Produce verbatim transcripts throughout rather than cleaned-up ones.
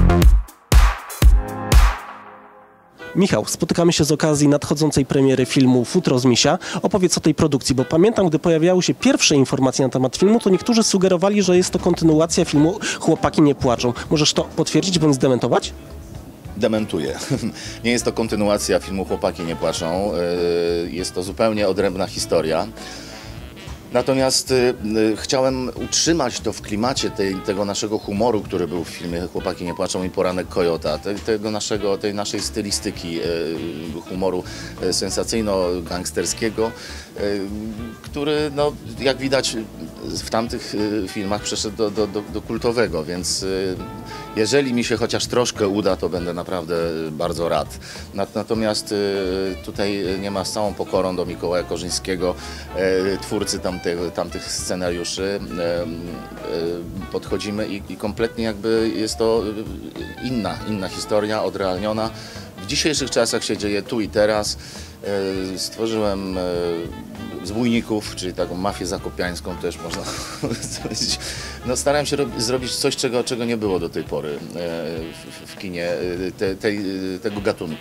Michał, spotykamy się z okazji nadchodzącej premiery filmu Futro z Misia. Opowiedz o tej produkcji, bo pamiętam, gdy pojawiały się pierwsze informacje na temat filmu, to niektórzy sugerowali, że jest to kontynuacja filmu Chłopaki nie płaczą. Możesz to potwierdzić bądź zdementować? Dementuję. Nie jest to kontynuacja filmu Chłopaki nie płaczą. Jest to zupełnie odrębna historia. Natomiast y, y, chciałem utrzymać to w klimacie tej, tego naszego humoru, który był w filmie Chłopaki nie płaczą i Poranek Kojota, te, tego naszego, tej naszej stylistyki y, humoru y, sensacyjno-gangsterskiego, y, który, no, jak widać w tamtych y, filmach przeszedł do, do, do, do kultowego, więc y, jeżeli mi się chociaż troszkę uda, to będę naprawdę bardzo rad. Natomiast y, tutaj nie ma, z całą pokorą do Mikołaja Korzyńskiego, y, twórcy tam Tych, tamtych scenariuszy e, e, podchodzimy i, i kompletnie jakby jest to inna, inna historia, odrealniona. W dzisiejszych czasach się dzieje tu i teraz. E, stworzyłem e, Zbójników, czyli taką mafię zakopiańską też można powiedzieć. No, starałem się zrobić coś, czego, czego nie było do tej pory e, w, w kinie te, tej, tego gatunku.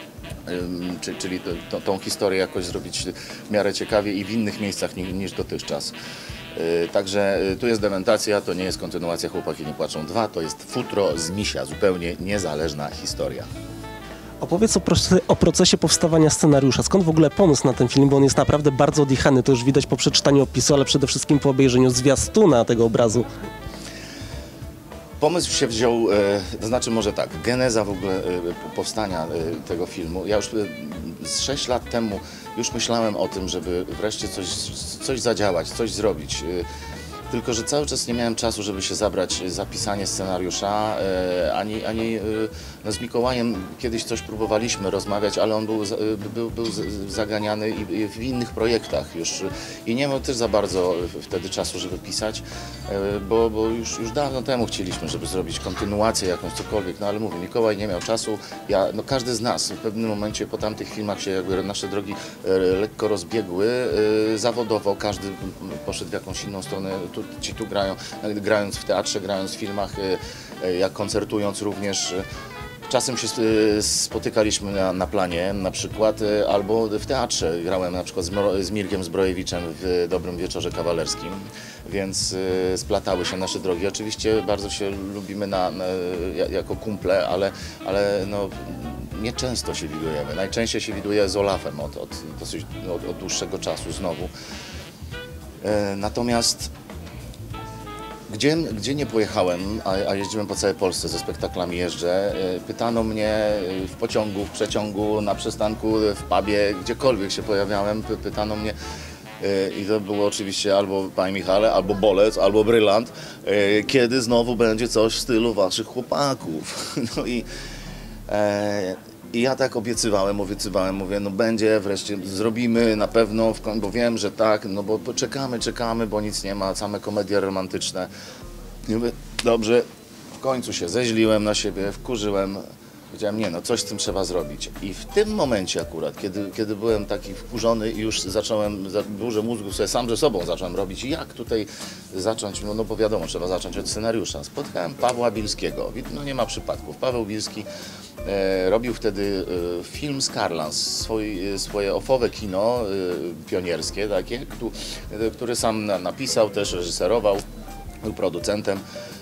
Czyli to, tą historię jakoś zrobić w miarę ciekawie i w innych miejscach niż, niż dotychczas. Także tu jest dementacja, to nie jest kontynuacja Chłopaki nie płaczą dwa, to jest Futro z Misia, zupełnie niezależna historia. Opowiedz o, proce o procesie powstawania scenariusza. Skąd w ogóle pomysł na ten film, bo on jest naprawdę bardzo odjechany, to już widać po przeczytaniu opisu, ale przede wszystkim po obejrzeniu zwiastuna tego obrazu. Pomysł się wziął, to znaczy może tak, geneza w ogóle powstania tego filmu. Ja już z sześć lat temu już myślałem o tym, żeby wreszcie coś, coś zadziałać, coś zrobić. Tylko że cały czas nie miałem czasu, żeby się zabrać za pisanie scenariusza, ani, ani no z Mikołajem kiedyś coś próbowaliśmy rozmawiać, ale on był, był, był zaganiany w innych projektach już i nie miał też za bardzo wtedy czasu, żeby pisać, bo, bo już, już dawno temu chcieliśmy, żeby zrobić kontynuację jakąś, cokolwiek, no ale mówię, Mikołaj nie miał czasu, ja, no każdy z nas w pewnym momencie po tamtych filmach się jakby nasze drogi lekko rozbiegły zawodowo, każdy poszedł w jakąś inną stronę. Tu, ci tu grają, grając w teatrze, grając w filmach, jak koncertując również. Czasem się spotykaliśmy na, na planie na przykład, albo w teatrze. Grałem na przykład z Mirkiem Zbrojewiczem w Dobrym Wieczorze Kawalerskim, więc splatały się nasze drogi. Oczywiście bardzo się lubimy na, na, jako kumple, ale, ale no, nieczęsto się widujemy. Najczęściej się widuje z Olafem od, od, dosyć, od, od dłuższego czasu znowu. Natomiast Gdzie, gdzie nie pojechałem, a, a jeździłem po całej Polsce, ze spektaklami jeżdżę, pytano mnie w pociągu, w przeciągu, na przystanku, w pubie, gdziekolwiek się pojawiałem, pytano mnie i to było oczywiście albo Panie Michale, albo Bolec, albo Brylant, kiedy znowu będzie coś w stylu waszych chłopaków. No i e, I ja tak obiecywałem, obiecywałem, mówię, no będzie, wreszcie zrobimy na pewno, bo wiem, że tak, no bo czekamy, czekamy, bo nic nie ma, same komedie romantyczne. I mówię, dobrze, w końcu się zeźliłem na siebie, wkurzyłem, powiedziałem, nie no, coś z tym trzeba zrobić. I w tym momencie akurat, kiedy, kiedy byłem taki wkurzony i już zacząłem, za duże mózgu sobie sam ze sobą zacząłem robić, jak tutaj zacząć, no, no bo wiadomo, trzeba zacząć od scenariusza. Spotkałem Pawła Bilskiego, no nie ma przypadków, Paweł Bilski e, robił wtedy e, film Skarlans, swój, swoje ofowe kino e, pionierskie takie, który sam napisał, też reżyserował, był producentem.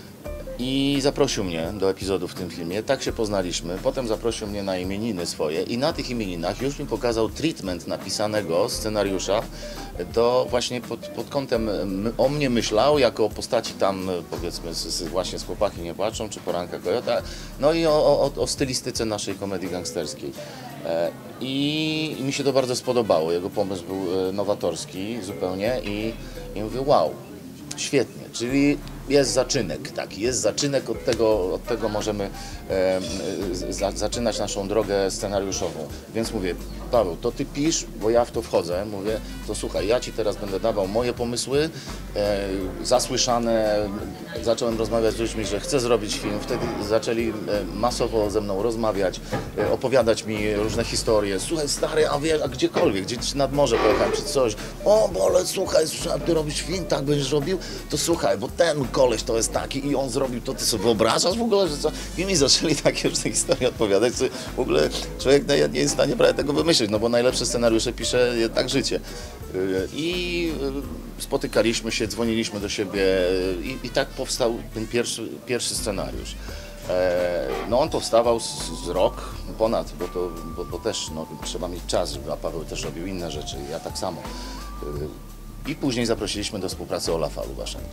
I zaprosił mnie do epizodu w tym filmie, tak się poznaliśmy, potem zaprosił mnie na imieniny swoje i na tych imieninach już mi pokazał treatment napisanego scenariusza, do właśnie pod, pod kątem o mnie myślał, jako o postaci tam powiedzmy z, z, właśnie z Chłopaki nie płaczą, czy Poranka Kojota, no i o, o, o stylistyce naszej komedii gangsterskiej. E, i, I mi się to bardzo spodobało, jego pomysł był nowatorski zupełnie i, i mówię wow, świetnie, czyli jest zaczynek taki, jest zaczynek, od tego, od tego możemy e, za, zaczynać naszą drogę scenariuszową. Więc mówię, Paweł, to ty pisz, bo ja w to wchodzę, mówię, to słuchaj, ja ci teraz będę dawał moje pomysły, e, zasłyszane, zacząłem rozmawiać z ludźmi, że chcę zrobić film, wtedy zaczęli masowo ze mną rozmawiać, e, opowiadać mi różne historie, słuchaj stary, a wiesz, a gdziekolwiek, gdzieś nad morze pojechałem czy coś, o Bolec, słuchaj, ty robisz film, tak będziesz robił, to słuchaj, bo ten koleś to jest taki i on zrobił to, ty sobie wyobrażasz w ogóle, że co? I mi zaczęli takie już te historie odpowiadać, co w ogóle człowiek nie jest w stanie prawie tego wymyślić, no bo najlepsze scenariusze pisze jednak życie. I spotykaliśmy się, dzwoniliśmy do siebie i, i tak powstał ten pierwszy, pierwszy scenariusz. No on powstawał z, z rok ponad, bo, to, bo, bo też no, trzeba mieć czas, żeby, a Paweł też robił inne rzeczy, ja tak samo. I później zaprosiliśmy do współpracy Olafa Lubaszenko.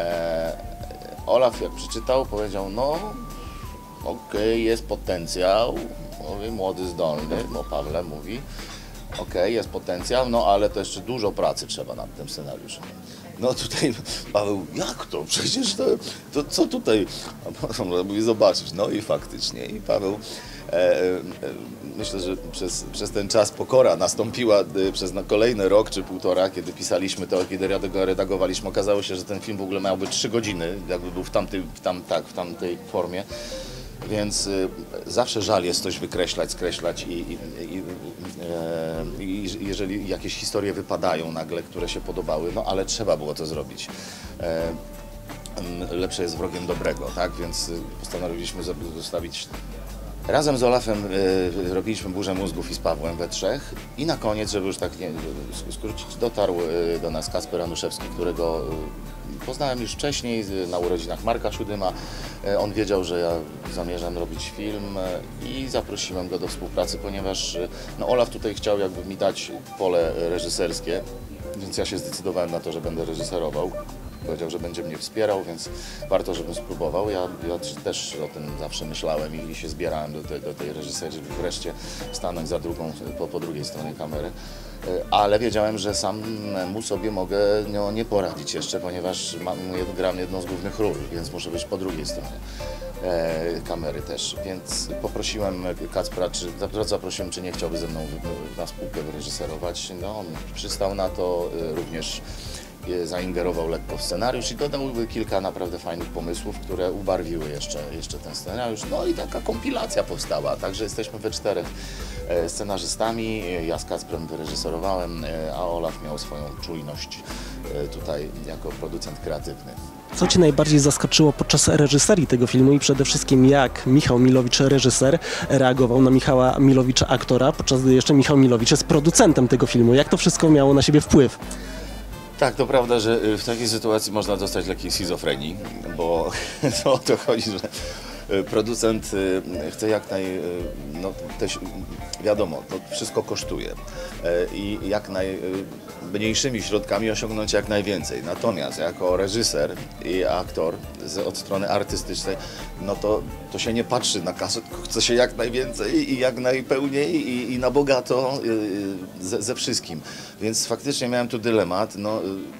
Olaf jak przeczytał, powiedział, no okej, okay, jest potencjał, mówi, młody, zdolny, bo Pawle mówi, okej, okay, jest potencjał, no ale to jeszcze dużo pracy trzeba nad tym scenariuszem. No tutaj Paweł, jak to? Przecież to, to co tutaj? A Paweł mówi, zobaczysz. No i faktycznie. I Paweł, e, e, myślę, że przez, przez ten czas pokora nastąpiła e, przez na kolejny rok czy półtora, kiedy pisaliśmy to, kiedy redagowaliśmy. Okazało się, że ten film w ogóle miał być trzy godziny, jakby był w tamtej, w tam, tak, w tamtej formie. Więc y, zawsze żal jest coś wykreślać, skreślać i, i, i, e, i jeżeli jakieś historie wypadają nagle, które się podobały, no ale trzeba było to zrobić. E, lepsze jest wrogiem dobrego, tak? Więc postanowiliśmy zostawić. Razem z Olafem y, robiliśmy Burzę Mózgów i z Pawłem we trzech i na koniec, żeby już tak nie skrócić, dotarł y, do nas Kasper Anuszewski, którego y, poznałem już wcześniej na urodzinach Marka Szudyma. Y, on wiedział, że ja zamierzam robić film y, i zaprosiłem go do współpracy, ponieważ y, no, Olaf tutaj chciał jakby mi dać pole reżyserskie, więc ja się zdecydowałem na to, że będę reżyserował. Powiedział, że będzie mnie wspierał, więc warto, żebym spróbował. Ja, ja też o tym zawsze myślałem i się zbierałem do, te, do tej reżyserii, żeby wreszcie stanąć za drugą, po, po drugiej stronie kamery. Ale wiedziałem, że samemu sobie mogę no, nie poradzić jeszcze, ponieważ mam, gram jedną z głównych ról, więc muszę być po drugiej stronie e, kamery też. Więc poprosiłem Kacpra, czy zaprosiłem, czy nie chciałby ze mną na spółkę wyreżyserować. No, on przystał na to, również zaingerował lekko w scenariusz i dodał kilka naprawdę fajnych pomysłów, które ubarwiły jeszcze, jeszcze ten scenariusz. No i taka kompilacja powstała, także jesteśmy we czterech scenarzystami. Ja z Kacprem wyreżyserowałem, a Olaf miał swoją czujność tutaj jako producent kreatywny. Co Cię najbardziej zaskoczyło podczas reżyserii tego filmu i przede wszystkim jak Michał Milowicz, reżyser, reagował na Michała Milowicza, aktora, podczas gdy jeszcze Michał Milowicz jest producentem tego filmu? Jak to wszystko miało na siebie wpływ? Tak, to prawda, że w takiej sytuacji można dostać lekkiej schizofrenii, bo to o to chodzi, że producent chce jak naj... no też wiadomo, to wszystko kosztuje i jak najmniejszymi środkami osiągnąć jak najwięcej. Natomiast jako reżyser i aktor z, od strony artystycznej, no to, to się nie patrzy na kasę, tylko chce się jak najwięcej i jak najpełniej i, i na bogato ze, ze wszystkim. Więc faktycznie miałem tu dylemat. No,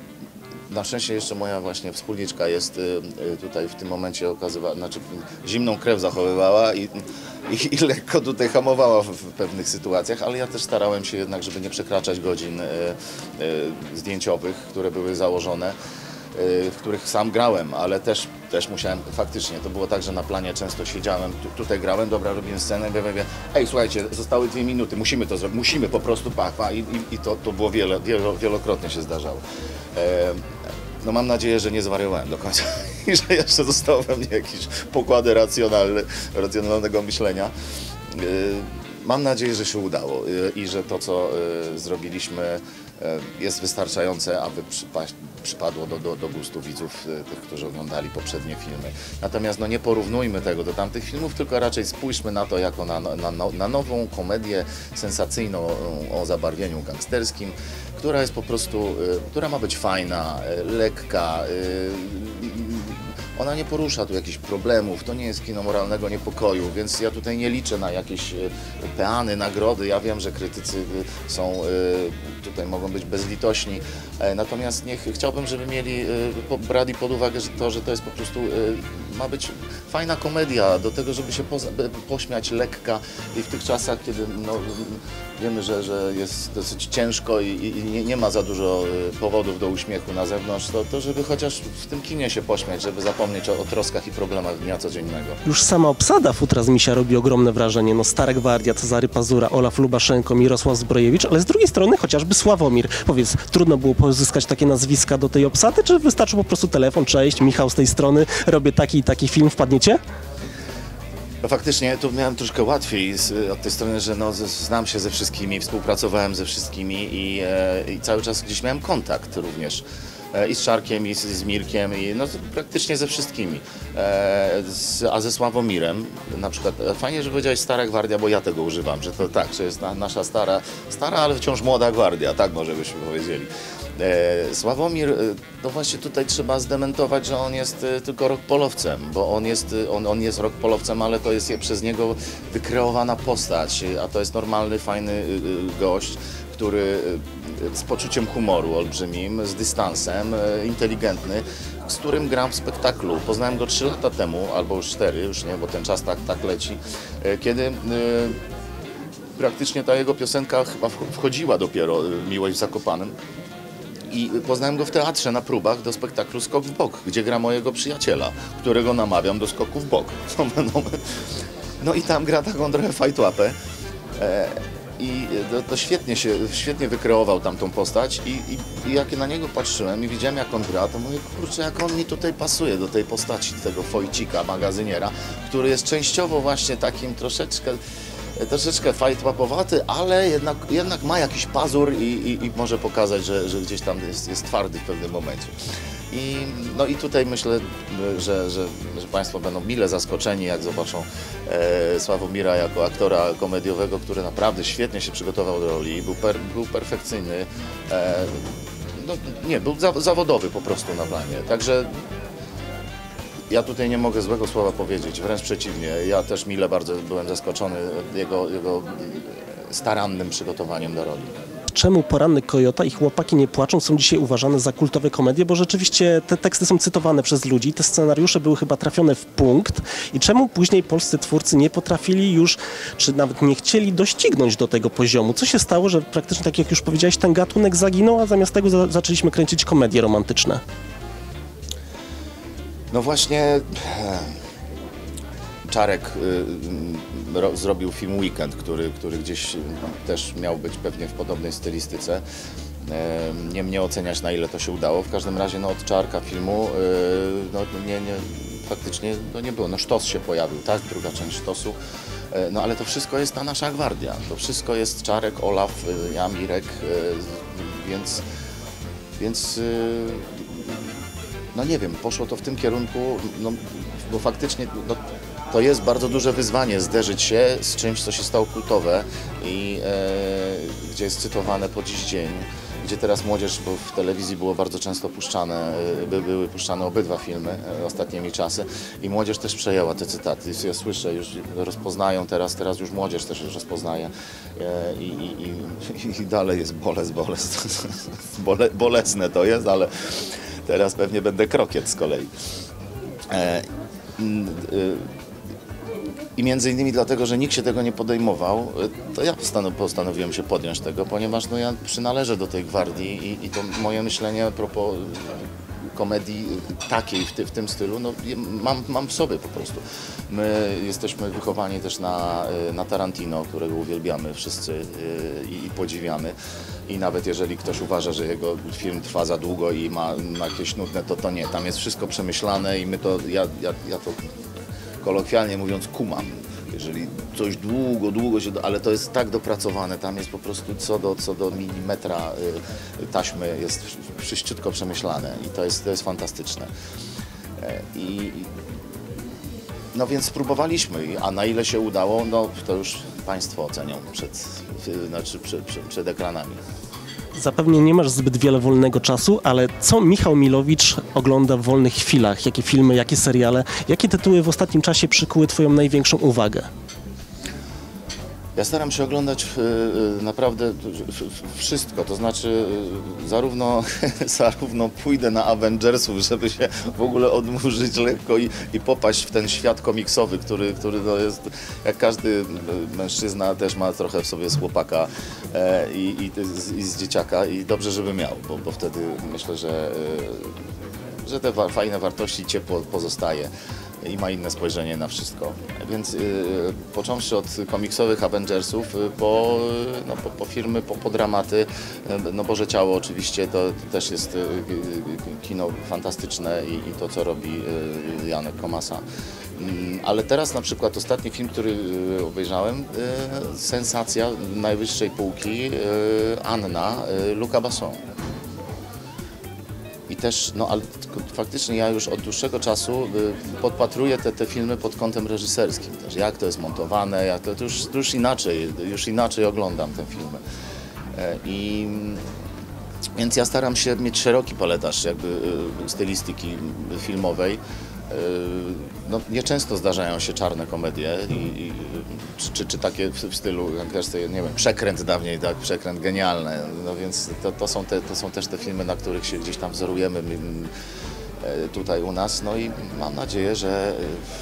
na szczęście jeszcze moja właśnie wspólniczka jest tutaj w tym momencie okazywała, znaczy zimną krew zachowywała i, i, i lekko tutaj hamowała w, w pewnych sytuacjach, ale ja też starałem się jednak, żeby nie przekraczać godzin e, e, zdjęciowych, które były założone, e, w których sam grałem, ale też, też musiałem, faktycznie to było tak, że na planie często siedziałem, tu, tutaj grałem, dobra, robimy scenę, wie, wie, wie. Ej, słuchajcie, zostały dwie minuty, musimy to zrobić, musimy po prostu, pa, pa. I, i, i to, to było wiele, wielo, wielokrotnie się zdarzało. E, No mam nadzieję, że nie zwariowałem do końca i że jeszcze zostało we mnie jakieś pokłady racjonalne, racjonalnego myślenia. Mam nadzieję, że się udało i że to, co zrobiliśmy, jest wystarczające, aby przypaść, przypadło do, do, do gustu widzów, tych, którzy oglądali poprzednie filmy. Natomiast no, nie porównujmy tego do tamtych filmów, tylko raczej spójrzmy na to jako na, na, na nową komedię sensacyjną o zabarwieniu gangsterskim, która jest po prostu, która ma być fajna, lekka. Ona nie porusza tu jakichś problemów, to nie jest kino moralnego niepokoju, więc ja tutaj nie liczę na jakieś peany, nagrody. Ja wiem, że krytycy są, tutaj mogą być bezlitośni, natomiast niech, chciałbym, żeby mieli, brali pod uwagę że to, że to jest po prostu, ma być fajna komedia, do tego, żeby się poza, pośmiać lekka i w tych czasach, kiedy no, wiemy, że, że jest dosyć ciężko i, i nie, nie ma za dużo powodów do uśmiechu na zewnątrz, to, to żeby chociaż w tym kinie się pośmiać, żeby zapomnieć zapomnieć o, o troskach i problemach dnia codziennego. Już sama obsada Futra z Misia robi ogromne wrażenie. No Stara Gwardia, Cezary Pazura, Olaf Lubaszenko, Mirosław Zbrojewicz, ale z drugiej strony chociażby Sławomir. Powiedz, trudno było pozyskać takie nazwiska do tej obsady, czy wystarczył po prostu telefon, cześć, Michał z tej strony, robię taki i taki film, wpadniecie? No faktycznie tu miałem troszkę łatwiej z, od tej strony, że no, z, znam się ze wszystkimi, współpracowałem ze wszystkimi i, e, i cały czas gdzieś miałem kontakt również. E, I z Czarkiem, i z, z Mirkiem, i no, praktycznie ze wszystkimi. E, z, a ze Sławomirem na przykład, e, fajnie, że powiedziałeś Stara Gwardia, bo ja tego używam, że to tak, że jest na, nasza stara, stara, ale wciąż młoda gwardia, tak może byśmy powiedzieli. E, Sławomir, e, no właśnie tutaj trzeba zdementować, że on jest e, tylko rockpolowcem, bo on jest, e, on, on jest rockpolowcem, ale to jest je, przez niego wykreowana postać, e, a to jest normalny, fajny e, e, gość, który e, z poczuciem humoru olbrzymim, z dystansem, e, inteligentny, z którym gram w spektaklu. Poznałem go trzy lata temu, albo już cztery, już nie, bo ten czas tak, tak leci, e, kiedy e, praktycznie ta jego piosenka chyba wchodziła dopiero, Miłość w Zakopanem. I poznałem go w teatrze na próbach do spektaklu Skok w bok, gdzie gra mojego przyjaciela, którego namawiam do skoku w bok. No i tam gra taką trochę fajtłapę. I to, to świetnie się, świetnie wykreował tamtą postać i, i, i jak na niego patrzyłem i widziałem, jak on gra, to mówię, kurczę, jak on mi tutaj pasuje do tej postaci, tego Wojcika, magazyniera, który jest częściowo właśnie takim troszeczkę troszeczkę fajtłapowaty, ale jednak, jednak ma jakiś pazur i, i, i może pokazać, że, że gdzieś tam jest, jest twardy w pewnym momencie. I, no i tutaj myślę, że, że, że Państwo będą mile zaskoczeni, jak zobaczą e, Sławomira jako aktora komediowego, który naprawdę świetnie się przygotował do roli, był, per, był perfekcyjny, e, no, nie, był za, zawodowy po prostu na planie, także ja tutaj nie mogę złego słowa powiedzieć, wręcz przeciwnie. Ja też mile bardzo byłem zaskoczony jego, jego starannym przygotowaniem do roli. Czemu Poranny Kojota i Chłopaki nie płaczą są dzisiaj uważane za kultowe komedie? Bo rzeczywiście te teksty są cytowane przez ludzi, te scenariusze były chyba trafione w punkt. I czemu później polscy twórcy nie potrafili już, czy nawet nie chcieli doścignąć do tego poziomu? Co się stało, że praktycznie, tak jak już powiedziałeś, ten gatunek zaginął, a zamiast tego za zaczęliśmy kręcić komedie romantyczne? No właśnie Czarek y, ro, zrobił film Weekend, który, który gdzieś też miał być pewnie w podobnej stylistyce. Y, nie mnie oceniać, na ile to się udało. W każdym razie no, od Czarka filmu y, no, nie, nie, faktycznie no, nie było. No Sztos się pojawił, tak? Druga część Sztosu. Y, no ale to wszystko jest ta nasza gwardia. To wszystko jest Czarek, Olaf, y, ja, Mirek, y, więc... więc y, no nie wiem, poszło to w tym kierunku, no, bo faktycznie no, to jest bardzo duże wyzwanie zderzyć się z czymś, co się stało kultowe i e, gdzie jest cytowane po dziś dzień, gdzie teraz młodzież, bo w telewizji było bardzo często puszczane, by, były puszczane obydwa filmy e, ostatnimi czasy i młodzież też przejęła te cytaty. Ja słyszę, już rozpoznają teraz, teraz już młodzież też już rozpoznaje e, i, i, i, i dalej jest bolec, bolec, bole, bolesne to jest, ale teraz pewnie będę krokiet z kolei. E, y, I między innymi dlatego, że nikt się tego nie podejmował, to ja postanowiłem się podjąć tego, ponieważ no, ja przynależę do tej gwardii i, i to moje myślenie a propos komedii takiej w, ty, w tym stylu, no, mam, mam w sobie po prostu. My jesteśmy wychowani też na, na Tarantino, którego uwielbiamy wszyscy i, i podziwiamy. I nawet jeżeli ktoś uważa, że jego film trwa za długo i ma, ma jakieś nudne, to to nie. Tam jest wszystko przemyślane i my to, ja, ja, ja to kolokwialnie mówiąc kumam. Jeżeli coś długo, długo się, ale to jest tak dopracowane, tam jest po prostu co do, co do milimetra y, taśmy jest wszyściutko przemyślane i to jest, to jest fantastyczne. I, no więc spróbowaliśmy, a na ile się udało, no to już Państwo ocenią przed, znaczy przed, przed, przed ekranami. Zapewne nie masz zbyt wiele wolnego czasu, ale co Michał Milowicz ogląda w wolnych chwilach? Jakie filmy, jakie seriale? Jakie tytuły w ostatnim czasie przykuły Twoją największą uwagę? Ja staram się oglądać y, naprawdę wszystko, to znaczy y, zarówno, zarówno pójdę na Avengersów, żeby się w ogóle odmurzyć lekko i, i popaść w ten świat komiksowy, który, który to jest, jak każdy mężczyzna też ma trochę w sobie z chłopaka e, i, i, i z dzieciaka i dobrze, żeby miał, bo, bo wtedy myślę, że y, że te wa fajne wartości, ciepło pozostaje i ma inne spojrzenie na wszystko. Więc yy, począwszy od komiksowych Avengersów, yy, po, yy, no, po, po filmy, po, po dramaty, yy, no Boże Ciało oczywiście, to, to też jest yy, kino fantastyczne i, i to, co robi yy, Janek Komasa. Yy, ale teraz na przykład ostatni film, który yy, obejrzałem, yy, sensacja najwyższej półki, yy, Anna, yy, Luca Besson. I też, no ale faktycznie ja już od dłuższego czasu y, podpatruję te, te filmy pod kątem reżyserskim też, jak to jest montowane, jak to, to, już, to już inaczej, już inaczej oglądam te filmy. E, I więc ja staram się mieć szeroki paletarz jakby y, stylistyki filmowej. No, nieczęsto zdarzają się czarne komedie, i, i, czy, czy, czy takie w, w stylu, jak też, nie wiem, Przekręt dawniej, tak, Przekręt genialne, no więc to, to, są te, to są też te filmy, na których się gdzieś tam wzorujemy tutaj u nas, no i mam nadzieję, że,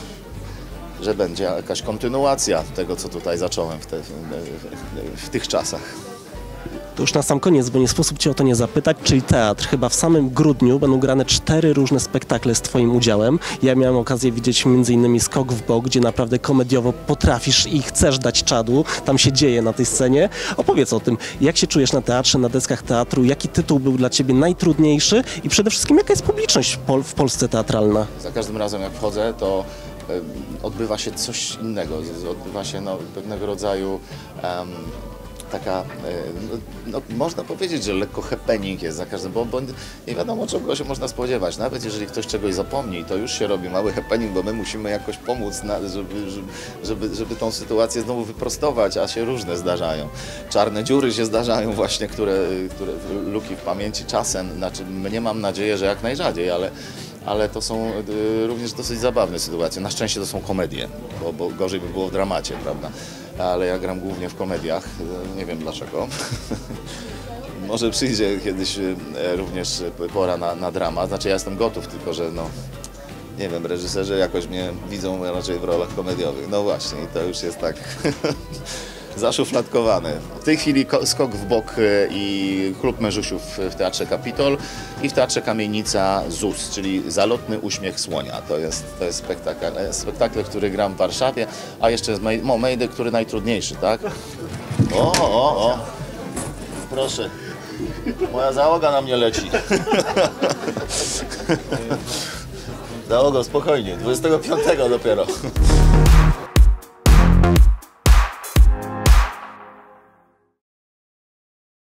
że będzie jakaś kontynuacja tego, co tutaj zacząłem w, te, w, w tych czasach. To już na sam koniec, bo nie sposób Cię o to nie zapytać, czyli teatr. Chyba w samym grudniu będą grane cztery różne spektakle z Twoim udziałem. Ja miałem okazję widzieć między innymi Skok w bok, gdzie naprawdę komediowo potrafisz i chcesz dać czadu. Tam się dzieje na tej scenie. Opowiedz o tym, jak się czujesz na teatrze, na deskach teatru, jaki tytuł był dla Ciebie najtrudniejszy i przede wszystkim jaka jest publiczność w, Pol w Polsce teatralna? Za każdym razem jak wchodzę, to odbywa się coś innego. Odbywa się no, pewnego rodzaju um, taka, no, no, można powiedzieć, że lekko happening jest za każdym, bo, bo nie wiadomo, czego się można spodziewać. Nawet jeżeli ktoś czegoś zapomni, to już się robi mały happening, bo my musimy jakoś pomóc, na, żeby, żeby, żeby tą sytuację znowu wyprostować, a się różne zdarzają. Czarne dziury się zdarzają właśnie, które, które luki w pamięci czasem, znaczy mnie mam nadzieję, że jak najrzadziej, ale ale to są y, również dosyć zabawne sytuacje. Na szczęście to są komedie, bo, bo gorzej by było w dramacie, prawda? Ale ja gram głównie w komediach, y, nie wiem dlaczego. Może przyjdzie kiedyś y, również pora na, na dramat, znaczy ja jestem gotów, tylko że no, nie wiem, reżyserzy jakoś mnie widzą raczej w rolach komediowych. No właśnie, i to już jest tak zaszufladkowane. W tej chwili Skok w bok i Klub Mężusiów w Teatrze Kapitol i w Teatrze Kamienica Z U S, czyli Zalotny uśmiech słonia. To jest, to jest spektakl, spektakl, który gram w Warszawie, a jeszcze jest no, Mayday, który najtrudniejszy, tak? O, o, o, proszę. Moja załoga na mnie leci. Załogo, spokojnie, dwudziestego piątego dopiero.